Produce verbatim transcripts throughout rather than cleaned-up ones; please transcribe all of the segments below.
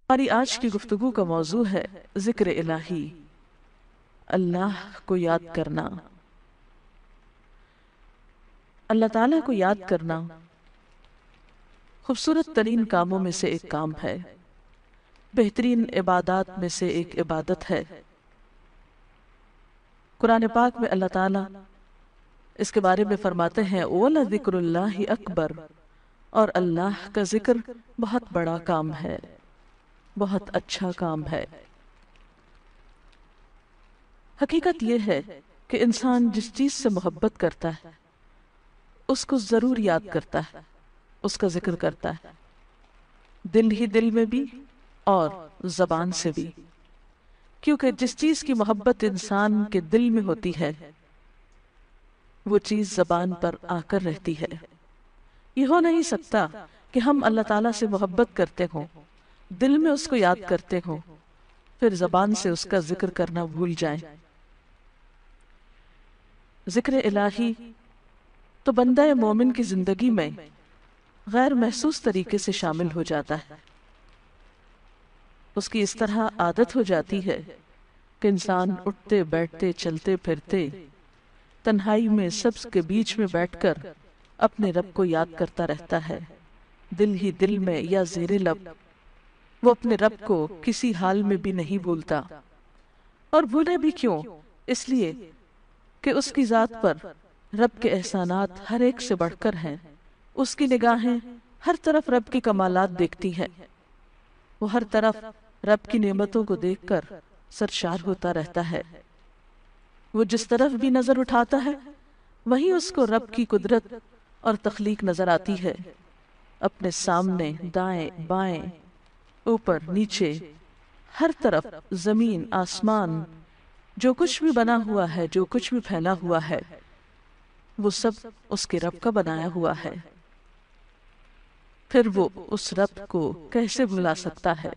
ہماری آج کی گفتگو کا موضوع ہے ذکر الہی، اللہ کو یاد کرنا۔ اللہ تعالیٰ کو یاد کرنا خوبصورت ترین کاموں میں سے ایک کام ہے، بہترین عبادات میں سے ایک عبادت ہے۔ قرآن پاک میں اللہ تعالیٰ اس کے بارے میں فرماتے ہیں وَلَذِكْرُ اللَّهِ أَكْبَرُ، اور اللہ کا ذکر بہت بڑا کام ہے، بہت اچھا کام ہے۔ حقیقت یہ ہے کہ انسان جس چیز سے محبت کرتا ہے اس کو ضرور یاد کرتا ہے، اس کا ذکر کرتا ہے، دل ہی دل میں بھی اور زبان سے بھی، کیونکہ جس چیز کی محبت انسان کے دل میں ہوتی ہے وہ چیز زبان پر آ کر رہتی ہے۔ یہ ہو نہیں سکتا کہ ہم اللہ تعالیٰ سے محبت کرتے ہوں، دل میں اس کو یاد کرتے ہوں، پھر زبان سے اس کا ذکر کرنا بھول جائیں۔ ذکر الہی تو بندہ مومن کی زندگی میں غیر محسوس طریقے سے شامل ہو جاتا ہے۔ اس کی اس طرح عادت ہو جاتی ہے کہ انسان اٹھتے بیٹھتے چلتے پھرتے تنہائی میں سبز کے بیچ میں بیٹھ کر اپنے رب کو یاد کرتا رہتا ہے، دل ہی دل میں یا زیر لب۔ وہ اپنے رب کو کسی حال میں بھی نہیں بھولتا، اور بھولے بھی کیوں؟ اس لیے کہ اس کی ذات پر رب کے احسانات ہر ایک سے بڑھ کر ہیں۔ اس کی نگاہیں ہر طرف رب کی کمالات دیکھتی ہیں، وہ ہر طرف رب کی نعمتوں کو دیکھ کر سرشار ہوتا رہتا ہے۔ وہ جس طرف بھی نظر اٹھاتا ہے وہیں اس کو رب کی قدرت اور تخلیق نظر آتی ہے۔ اپنے سامنے، دائیں بائیں، اوپر نیچے، ہر طرف زمین آسمان، جو کچھ بھی بنا ہوا ہے، جو کچھ بھی پھیلا ہوا ہے، وہ سب اس کے رب کا بنایا ہوا ہے۔ پھر وہ اس رب کو کیسے بھلا سکتا ہے؟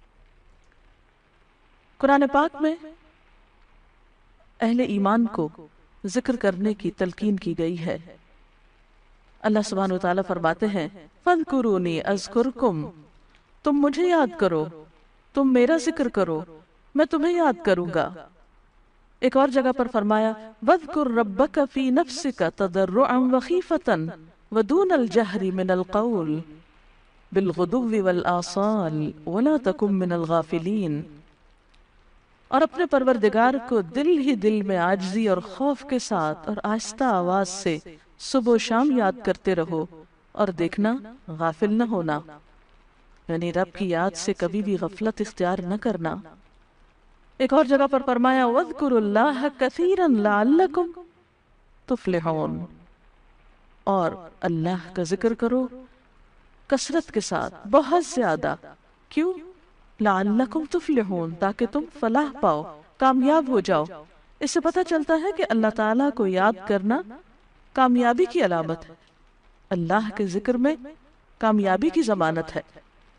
قرآن پاک میں اہل ایمان کو ذکر کرنے کی تلقین کی گئی ہے۔ اللہ سبحانہ وتعالی فرماتے ہیں فَاذْكُرُونِي أَذْكُرْكُمْ، تم مجھے یاد کرو، تم میرا ذکر کرو، میں تمہیں یاد کروں گا۔ ایک اور جگہ پر فرمایا وَاذْكُرْ رَبَّكَ فِي نَفْسِكَ تَضَرُّعًا وَخِيفَةً وَدُونَ الْجَهْرِ مِنَ الْقَوْلِ بِالْغُدُوِّ وَالْآصَالِ وَلَا تَكُن مِّنَ الْغَافِلِينَ، اور اپنے پروردگار کو دل ہی دل میں عاجزی اور خوف کے ساتھ اور آہستہ آواز سے صبح و شام یاد کرتے رہو، اور دیکھنا غافل نہ ہونا، یعنی رب کی یاد سے کبھی بھی غفلت اختیار نہ کرنا۔ ایک اور جگہ پر فرمایا وَاذْكُرُوا اللَّهَ كَثِيرًا لَعَلَّكُمْ تُفْلِحُونَ، اور اللہ کا ذکر کرو کثرت کے ساتھ، بہت زیادہ۔ کیوں؟ لَعَلَّكُمْ تُفْلِحُونَ، تاکہ تم فلاح پاؤ، کامیاب ہو جاؤ۔ اس سے پتہ چلتا ہے کہ اللہ تعالیٰ کو یاد کرنا کامیابی کی علامت ہے، اللہ کے ذکر میں کامیابی کی ضمانت ہے۔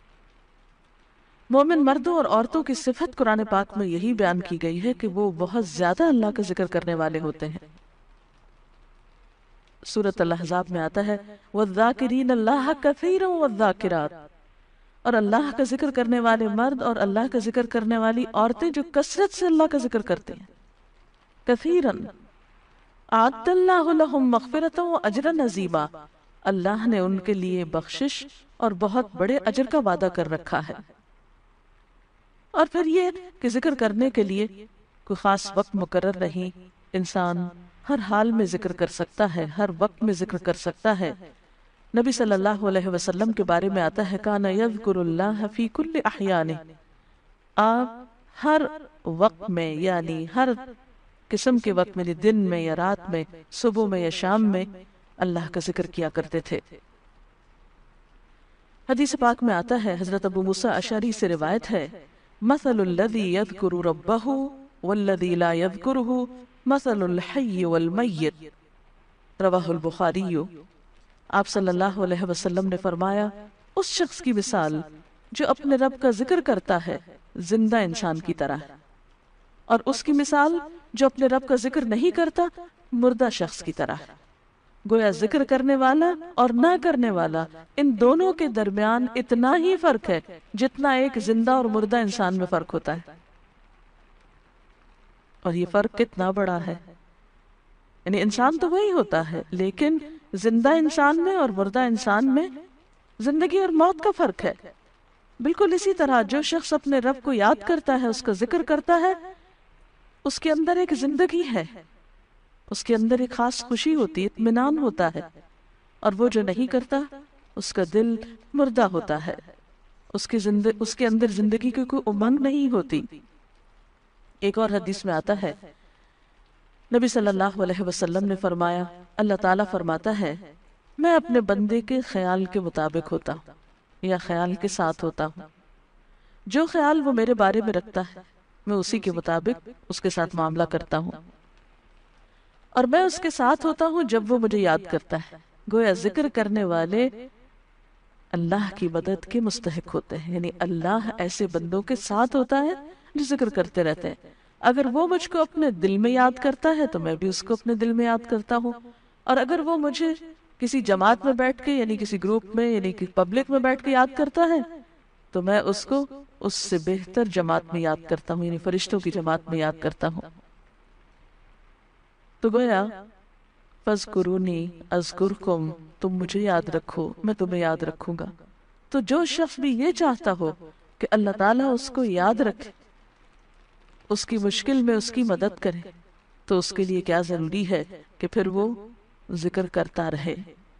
مومن مردوں اور عورتوں کی صفت قرآن پاک میں یہی بیان کی گئی ہے کہ وہ بہت زیادہ اللہ کا ذکر کرنے والے ہوتے ہیں۔ سورۃ الاحزاب میں آتا ہے وَالذَّاكِرِينَ اللَّهَ كَثِيرًا وَالذَّاكِرَاتِ، اور اللہ کا ذکر کرنے والے مرد اور اللہ کا ذکر کرنے والی عورتیں جو کثرت سے اللہ کا ذکر کرتے ہیں۔ کثیراً اعد اللہ لہم مغفرۃ واجرا عظیما، اللہ نے ان کے لیے بخشش اور بہت بڑے اجر کا وعدہ کر رکھا ہے۔ اور پھر یہ کہ ذکر کرنے کے لیے کوئی خاص وقت مقرر نہیں، انسان ہر حال میں ذکر کر سکتا ہے، ہر وقت میں ذکر کر سکتا ہے۔ نبی صلی اللہ علیہ وسلم کے بارے میں آتا ہے کان یذکر اللہ فی کل احیانہ، آپ ہر وقت میں، یعنی ہر قسم کے وقت میں، دن میں یا رات میں، صبح میں یا شام میں اللہ کا ذکر کیا کرتے تھے۔ حدیث پاک میں آتا ہے، حضرت ابو موسیٰ اشعری سے روایت ہے مثل الذی یذکر ربہ والذی لا یذکرہ مثل الحی والمیت، رواہ البخاری۔ آپ صلی اللہ علیہ وسلم نے فرمایا اس شخص کی مثال جو اپنے رب کا ذکر کرتا ہے زندہ انسان کی طرح ہے، اور اس کی مثال جو اپنے رب کا ذکر نہیں کرتا مردہ شخص کی طرح ہے۔ گویا ذکر کرنے والا اور نہ کرنے والا ان دونوں کے درمیان اتنا ہی فرق ہے جتنا ایک زندہ اور مردہ انسان میں فرق ہوتا ہے. اور یہ فرق کتنا بڑا ہے. یعنی انسان تو وہی ہوتا ہے لیکن زندہ انسان میں اور مردہ انسان میں زندگی اور موت کا فرق ہے. بالکل اسی طرح جو شخص اپنے رب کو یاد کرتا ہے، اس کا ذکر کرتا ہے، اس کے اندر ایک زندگی ہے، اس کے اندر ایک خاص خوشی ہوتی ہے، اطمینان ہوتا ہے. اور وہ جو نہیں کرتا اس کا دل مردہ ہوتا ہے، اس کے زندگ... اس کے اندر زندگی کی کوئی امنگ نہیں ہوتی. ایک اور حدیث میں آتا ہے، نبی صلی اللہ علیہ وسلم نے فرمایا، اللہ تعالیٰ فرماتا ہے میں اپنے بندے کے خیال کے مطابق ہوتا ہوں یا خیال کے ساتھ ہوتا ہوں. جو خیال وہ میرے بارے میں رکھتا ہے میں اسی کے مطابق اس کے ساتھ معاملہ کرتا ہوں، اور میں اس کے ساتھ ہوتا ہوں جب وہ مجھے یاد کرتا ہے. گویا ذکر کرنے والے اللہ کی مدد کے مستحق ہوتے ہیں. یعنی اللہ ایسے بندوں کے ساتھ ہوتا ہے جو ذکر کرتے رہتے ہیں. اگر وہ مجھ کو اپنے دل میں یاد کرتا ہے تو میں بھی اس کو اپنے دل میں یاد کرتا ہوں، اور اگر وہ مجھے کسی جماعت میں بیٹھ کے یعنی کسی گروپ میں یعنی پبلک میں بیٹھ کے یاد کرتا ہے تو میں اس کو اس سے بہتر جماعت میں یاد کرتا ہوں، یعنی فرشتوں کی جماعت میں یاد کرتا ہوں. تو گویا فَاذْكُرُونِي أَذْكُرْكُمْ، تم مجھے یاد رکھو میں تمہیں یاد رکھوں گا. تو جو شخص بھی یہ چاہتا ہو کہ اللہ تعالیٰ اس کو یاد رکھے، اس کی مشکل میں اس کی مدد کرے، تو اس کے لیے کیا ضروری ہے کہ پھر وہ ذکر کرتا رہے.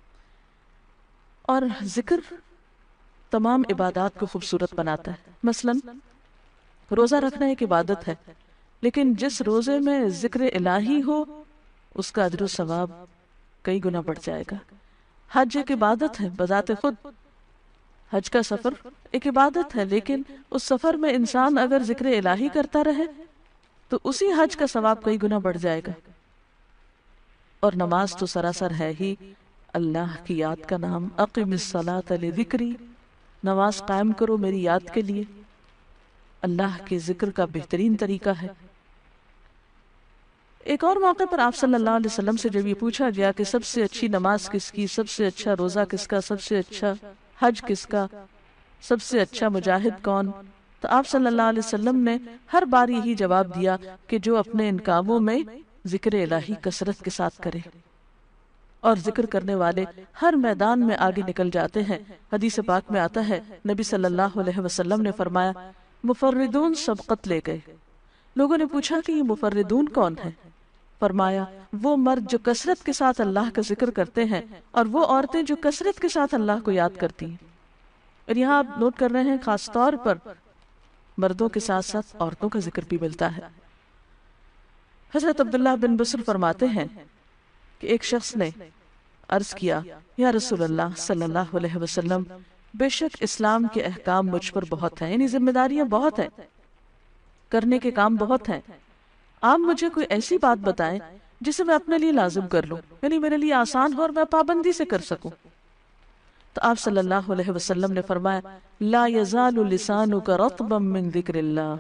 اور ذکر تمام عبادات کو خوبصورت بناتا ہے. مثلا روزہ رکھنا ایک عبادت ہے، لیکن جس روزے میں ذکر الہی ہو اس کا اجر و ثواب کئی گنا بڑھ جائے گا. حج ایک عبادت ہے بذات خود، حج کا سفر ایک عبادت ہے، لیکن اس سفر میں انسان اگر ذکر الہی کرتا رہے تو اسی حج کا ثواب کئی گنا بڑھ جائے گا. اور نماز تو سراسر ہے ہی اللہ کی یاد کا نام. اقم الصلاۃ لذکری، نماز قائم کرو میری یاد کے لیے. اللہ کے ذکر کا بہترین طریقہ ہے. ایک اور موقع پر آپ صلی اللہ علیہ وسلم سے جب یہ پوچھا گیا کہ سب سے اچھی نماز کس کی، سب سے اچھا روزہ کس کا، سب سے اچھا حج کس کا، سب سے اچھا مجاہد کون، تو آپ صلی اللہ علیہ وسلم نے ہر بار یہی جواب دیا کہ جو اپنے ان کاموں میں ذکر الہی کثرت کے ساتھ کرے. اور ذکر کرنے والے ہر میدان میں آگے نکل جاتے ہیں. حدیث پاک میں آتا ہے نبی صلی اللہ علیہ وسلم نے فرمایا مفردون سبقت لے گئے. لوگوں نے پوچھا کہ یہ مفردون کون ہیں؟ فرمایا وہ مرد جو کثرت کے ساتھ اللہ کا ذکر کرتے ہیں اور وہ عورتیں جو کثرت کے ساتھ اللہ کو یاد کرتی ہیں. اور یہاں آپ نوٹ کر رہے ہیں خاص طور پر مردوں کے ساتھ ساتھ عورتوں کا ذکر بھی ملتا ہے. حضرت عبداللہ بن بصر فرماتے ہیں کہ ایک شخص نے عرض کیا یا رسول اللہ صلی اللہ علیہ وسلم، بے شک اسلام کے احکام مجھ پر بہت ہیں، یعنی ذمہ داریاں بہت ہیں، کرنے کے کام بہت ہیں. آپ مجھے کوئی ایسی بات بتائیں جسے میں اپنے لیے لازم کر لوں، یعنی میرے لیے آسان ہو اور میں پابندی سے کر سکوں. تو آپ صلی اللہ علیہ وسلم نے فرمایا لا یزال لسانک رطبا من ذکر اللہ،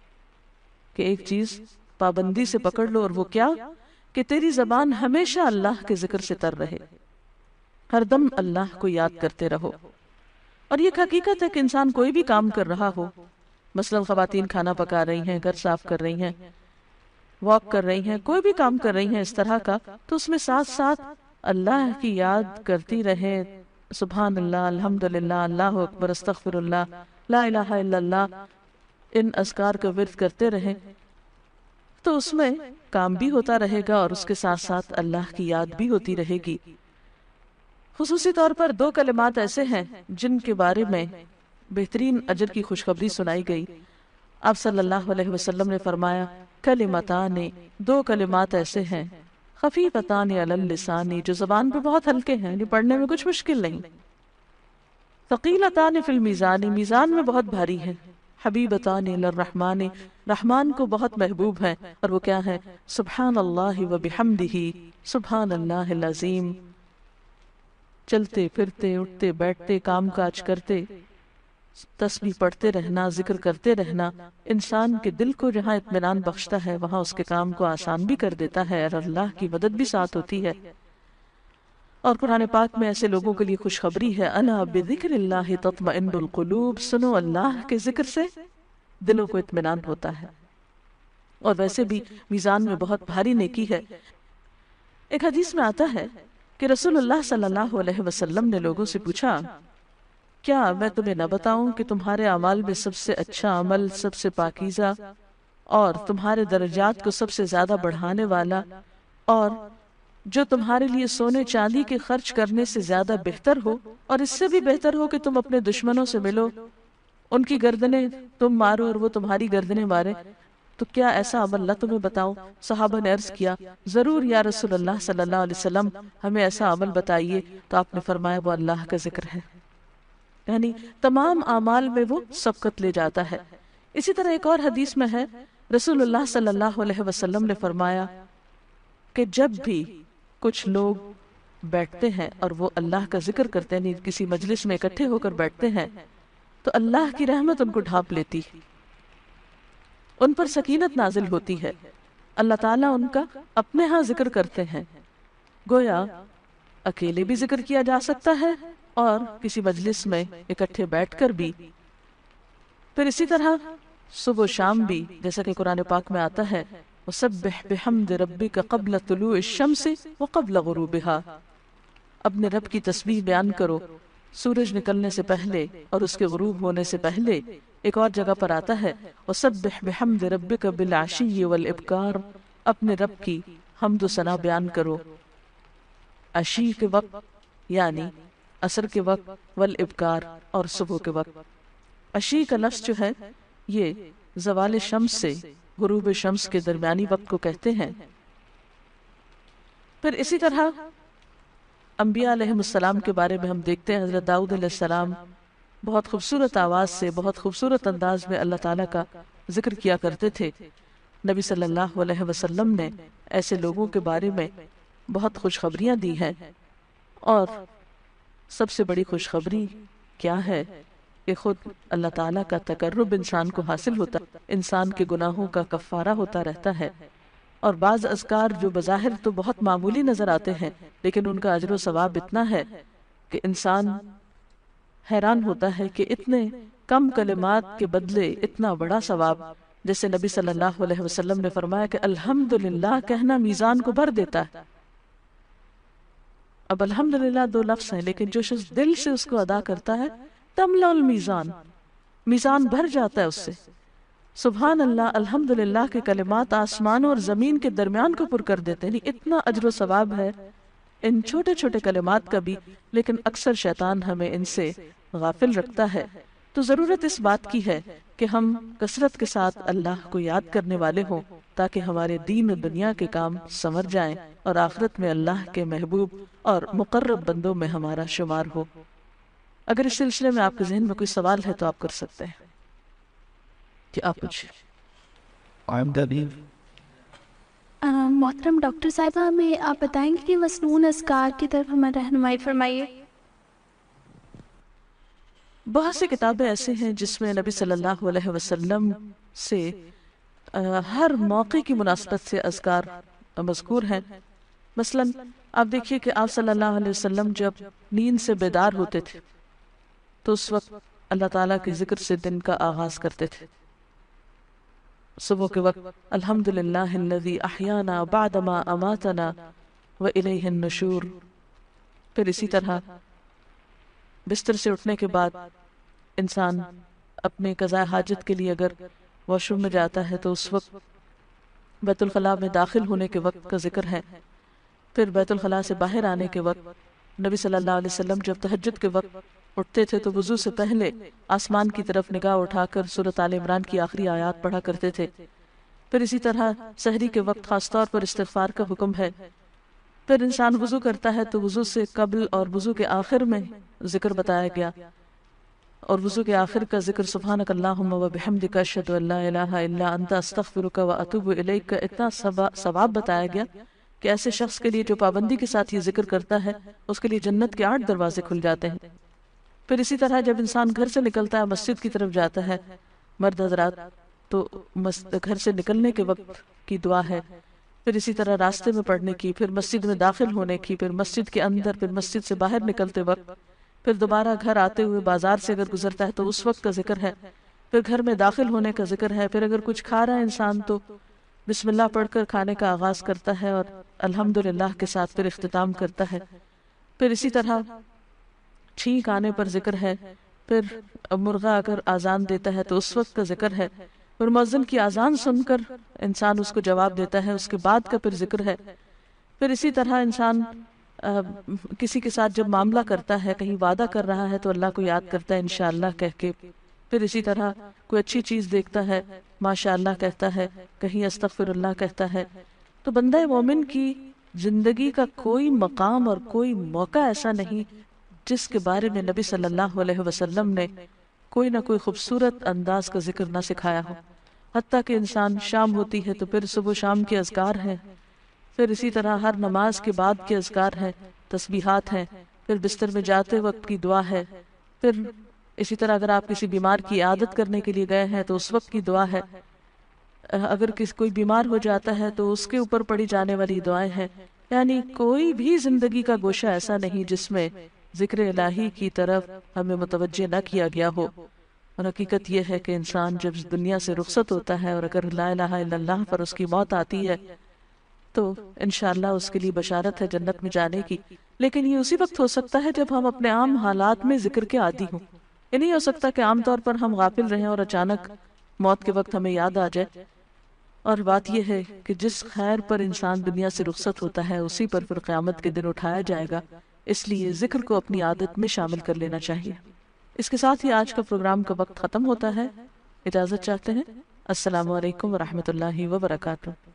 کہ ایک چیز پابندی سے پکڑ لو، اور وہ کیا کہ تیری زبان ہمیشہ اللہ کے ذکر سے تر رہے، ہر دم اللہ کو یاد کرتے رہو. اور یہ حقیقت ہے کہ انسان کوئی بھی کام کر رہا ہو، مثلا خواتین کھانا پکا رہی ہیں، گھر صاف کر رہی ہیں، واک کر رہی ہیں، کوئی بھی کام کر رہی ہیں اس طرح کا، تو اس میں ساتھ ساتھ اللہ کی یاد کرتی رہے. سبحان اللہ، الحمدللہ، اللہ اکبر، استغفر اللہ، لا الہ الا اللہ، ان اذکار کا ورد کرتے رہیں تو اس میں کام بھی ہوتا رہے گا اور اس کے ساتھ ساتھ اللہ کی یاد بھی ہوتی رہے گی. خصوصی طور پر دو کلمات ایسے ہیں جن کے بارے میں بہترین اجر کی خوشخبری سنائی گئی. آپ صلی اللہ علیہ وسلم نے فرمایا کلمتان، دو کلمات ایسے ہیں خفیفتان علی اللسان، جو زبان پہ بہت ہلکے ہیں، یعنی پڑھنے میں کچھ مشکل نہیں. ثقیلتان فی المیزان، میزان میں بہت بھاری ہیں. حبیبتان الی الرحمن، رحمان کو بہت محبوب ہیں، اور وہ کیا ہے؟ سبحان اللہ و بحمدہ، سبحان اللہ العظیم. چلتے پھرتے، اٹھتے بیٹھتے، کام کاج کرتے، تسبیح پڑھتے رہنا، ذکر کرتے رہنا انسان کے دل کو جہاں اطمینان بخشتا ہے وہاں اس کے کام کو آسان بھی کر دیتا ہے اور اللہ کی مدد بھی ساتھ ہوتی ہے. اور قرآن پاک میں ایسے لوگوں کے لیے خوشخبری ہے، الا بذکر اللہ تطمئن القلوب، سنو اللہ کے ذکر سے دلوں کو اطمینان ہوتا ہے۔ اور ویسے بھی میزان میں بہت بھاری نیکی ہے۔ ایک حدیث میں آتا ہے کہ رسول اللہ صلی اللہ علیہ وسلم نے لوگوں سے پوچھا، کیا میں تمہیں نہ بتاؤں کہ تمہارے اعمال میں سب سے اچھا عمل، سب سے پاکیزہ اور تمہارے درجات کو سب سے زیادہ بڑھانے والا، اور جو تمہارے لیے سونے چاندی کے خرچ کرنے سے زیادہ بہتر ہو، اور اس سے بھی بہتر ہو کہ تم اپنے دشمنوں سے ملو، ان کی گردنیں تم مارو اور وہ تمہاری گردنیں مارے، تو کیا ایسا عمل نہ تمہیں بتاؤں؟ صحابہ نے عرض کیا، ضرور یا رسول اللہ صلی اللہ علیہ وسلم، ہمیں ایسا عمل بتائیے۔ تو آپ نے فرمایا وہ اللہ کا ذکر ہے، یعنی تمام اعمال میں وہ سبقت لے جاتا ہے۔ اسی طرح ایک اور حدیث میں ہے، رسول اللہ صلی اللہ علیہ وسلم نے فرمایا کہ جب بھی کچھ لوگ بیٹھتے ہیں اور وہ اللہ کا ذکر کرتے ہیں، کسی مجلس میں اکٹھے ہو کر بیٹھتے ہیں، تو اللہ کی رحمت ان کو ڈھانپ لیتی، ان پر سکینت نازل ہوتی ہے، اللہ تعالیٰ ان کا اپنے ہاں ذکر کرتے ہیں۔ گویا اکیلے بھی ذکر کیا جا سکتا ہے اور کسی مجلس میں اکٹھے بیٹھ کر بھی۔ پھر اسی طرح صبح و شام بھی، جیسا کہ قرآن پاک میں آتا ہے، وَسَبِّحْ بِحَمْدِ رَبِّكَ قَبْلَ طُلُوعِ الشَّمْسِ وَقَبْلَ غُرُوبِهَا، اپنے رب کی تسبیح بیان کرو سورج نکلنے سے پہلے اور اس کے غروب ہونے سے پہلے۔ ایک اور جگہ پر آتا ہے، وَسَبِّحْ بِحَمْدِ رَبِّكَ بِالْعَشِيِّ وَالْإِبْكَارِ، اپنے رب کی حمد و ثنا بیان کرو عشی کے وقت یعنی عصر کے وقت، والابکار اور صبح کے وقت۔ عشی کا لفظ جو ہے یہ زوال شمس سے غروب شمس کے درمیانی وقت کو کہتے ہیں۔ پھر اسی طرح انبیاء علیہ السلام کے بارے میں ہم دیکھتے ہیں، حضرت داؤد علیہ السلام بہت خوبصورت آواز سے، بہت خوبصورت انداز میں اللہ تعالیٰ کا ذکر کیا کرتے تھے۔ نبی صلی اللہ علیہ وسلم نے ایسے لوگوں کے بارے میں بہت خوشخبریاں دی ہیں، اور سب سے بڑی خوشخبری کیا ہے کہ خود اللہ تعالیٰ کا تقرب انسان کو حاصل ہوتا، انسان کے گناہوں کا کفارہ ہوتا رہتا ہے۔ اور بعض اذکار جو بظاہر تو بہت معمولی نظر آتے ہیں، لیکن ان کا اجر و ثواب اتنا ہے کہ انسان حیران ہوتا ہے کہ اتنے کم کلمات کے بدلے اتنا بڑا ثواب۔ جیسے نبی صلی اللہ علیہ وسلم نے فرمایا کہ الحمدللہ کہنا میزان کو بھر دیتا ہے۔ اب الحمدللہ دو لفظ ہیں، لیکن جو شخص دل سے اس کو ادا کرتا ہے، تملا المیزان، میزان بھر جاتا ہے اس سے۔ سبحان اللہ، الحمدللہ کے کلمات آسمان اور زمین کے درمیان کو پر کر دیتے ہیں، اتنا اجر و ثواب ہے ان چھوٹے چھوٹے کلمات کا بھی، لیکن اکثر شیطان ہمیں ان سے غافل رکھتا ہے۔ تو ضرورت اس بات کی ہے کہ ہم کثرت کے ساتھ اللہ کو یاد کرنے والے ہوں، تاکہ ہمارے دین و دنیا کے کام سنور جائیں اور آخرت میں اللہ کے محبوب اور مقرب بندوں میں ہمارا شمار ہو۔ اگر اس سلسلے میں آپ کے ذہن میں کوئی سوال ہے تو آپ کر سکتے ہیں کہ آپ کچھ۔ محترم ڈاکٹر صاحبہ، ہمیں آپ بتائیں گے کہ مسنون اذکار کی طرف ہمیں رہنمائی فرمائیے۔ بہت سی کتابیں ایسے ہیں جس میں نبی صلی اللہ علیہ وسلم سے ہر موقع کی مناسبت سے اذکار مذکور ہیں۔ مثلا آپ دیکھیے کہ آپ صلی اللہ علیہ وسلم جب نیند سے بیدار ہوتے تھے تو اس وقت اللہ تعالیٰ کے ذکر سے دن کا آغاز کرتے تھے۔ صبح کے وقت الحمدللہ الذی احیانا بعدما اماتنا والیہ النشور۔ پھر اسی طرح بستر سے اٹھنے کے بعد انسان اپنے قضاء حاجت کے لیے اگر واش روم میں جاتا ہے تو اس وقت بیت الخلاء میں داخل ہونے کے وقت کا ذکر ہے۔ پھر بیت الخلاء سے باہر آنے کے وقت نبی صلی اللہ علیہ وسلم جب تہجد کے وقت اٹھتے تھے تو وضو سے پہلے آسمان کی طرف نگاہ اٹھا کر سورۃ آل عمران کی آخری آیات پڑھا کرتے تھے۔ پھر اسی طرح سحری کے وقت خاص طور پر استغفار کا حکم ہے۔ پھر انسان وضو کرتا ہے تو وضو سے قبل اور وضو کے آخر میں ذکر بتایا گیا، اور وضو کے آخر کا ذکر سبحانک اللہم و بحمدک اشہد ان لا الہ الا انت استغفرک و اتوب الیک کا اتنا ثواب بتایا گیا کہ ایسے شخص کے لیے جو پابندی کے ساتھ یہ ذکر کرتا ہے اس کے لیے جنت کے آٹھ دروازے کھل جاتے ہیں۔ پھر اسی طرح جب انسان گھر سے نکلتا ہے، مسجد کی طرف جاتا ہے، مرد حضرات، تو گھر سے نکلنے کے وقت کی دعا ہے پھر اسی طرح راستے میں پڑھنے کی، پھر مسجد میں داخل ہونے کی، پھر مسجد کے اندر، پھر مسجد سے باہر نکلتے وقت، پھر دوبارہ گھر آتے ہوئے بازار سے اگر گزرتا ہے تو اس وقت کا ذکر ہے، پھر گھر میں داخل ہونے کا ذکر ہے، پھر اگر کچھ کھا رہا ہے انسان تو بسم اللہ پڑھ کر کھانے کا آغاز کرتا ہے اور الحمدللہ کے ساتھ پھر اختتام کرتا ہے. پھر اسی طرح چھینک آنے پر ذکر ہے، پھر مرغا اگر آزان دیتا ہے تو اس وقت کا ذکر ہے، پھر مؤذن کی آزان سن کر انسان اس کو جواب دیتا ہے، اس کے بعد کا پھر ذکر ہے. پھر اسی طرح انسان کسی کے ساتھ جب معاملہ کرتا ہے، کہیں وعدہ کر رہا ہے تو اللہ کو یاد کرتا ہے انشاءاللہ کہہ کے. پھر اسی طرح کوئی اچھی چیز دیکھتا ہے ماشاءاللہ کہتا ہے، کہیں استغفر اللہ کہتا ہے. تو بندہ مومن کی زندگی کا کوئی مقام اور کوئی موقع ایسا نہیں جس کے بارے میں نبی صلی اللہ علیہ وسلم نے کوئی نہ کوئی خوبصورت انداز کا ذکر نہ سکھایا ہو. حتیٰ کہ انسان شام ہوتی ہے تو پھر صبح شام کے اذکار ہیں، پھر اسی طرح ہر نماز کے بعد کے اذکار ہیں، تسبیحات ہیں، پھر بستر میں جاتے وقت کی دعا ہے، پھر اسی طرح اگر آپ کسی بیمار کی عادت کرنے کے لیے گئے ہیں تو اس وقت کی دعا ہے، اگر کسی کوئی بیمار ہو جاتا ہے تو اس کے اوپر پڑھی جانے والی دعائیں ہیں. یعنی کوئی بھی زندگی کا گوشہ ایسا نہیں جس میں ذکر الہی کی طرف ہمیں متوجہ نہ کیا گیا ہو. اور حقیقت یہ ہے کہ انسان جب اس دنیا سے رخصت ہوتا ہے اور اگر لا الہ الا اللہ پر اس کی موت آتی ہے تو انشاءاللہ اس کے لیے بشارت ہے جنت میں جانے کی. لیکن یہ اسی وقت ہو سکتا ہے جب ہم اپنے عام حالات میں ذکر کے عادی ہوں. یہ نہیں ہو سکتا کہ عام طور پر ہم غافل رہیں اور اچانک موت کے وقت ہمیں یاد آ جائے. اور بات یہ ہے کہ جس خیر پر انسان دنیا سے رخصت ہوتا ہے اسی پر پھر قیامت کے دن اٹھایا جائے گا. اس لیے ذکر کو اپنی عادت میں شامل کر لینا چاہیے. اس کے ساتھ ہی آج کا پروگرام کا وقت ختم ہوتا ہے. اجازت چاہتے ہیں. السلام علیکم ورحمۃ اللہ وبرکاتہ.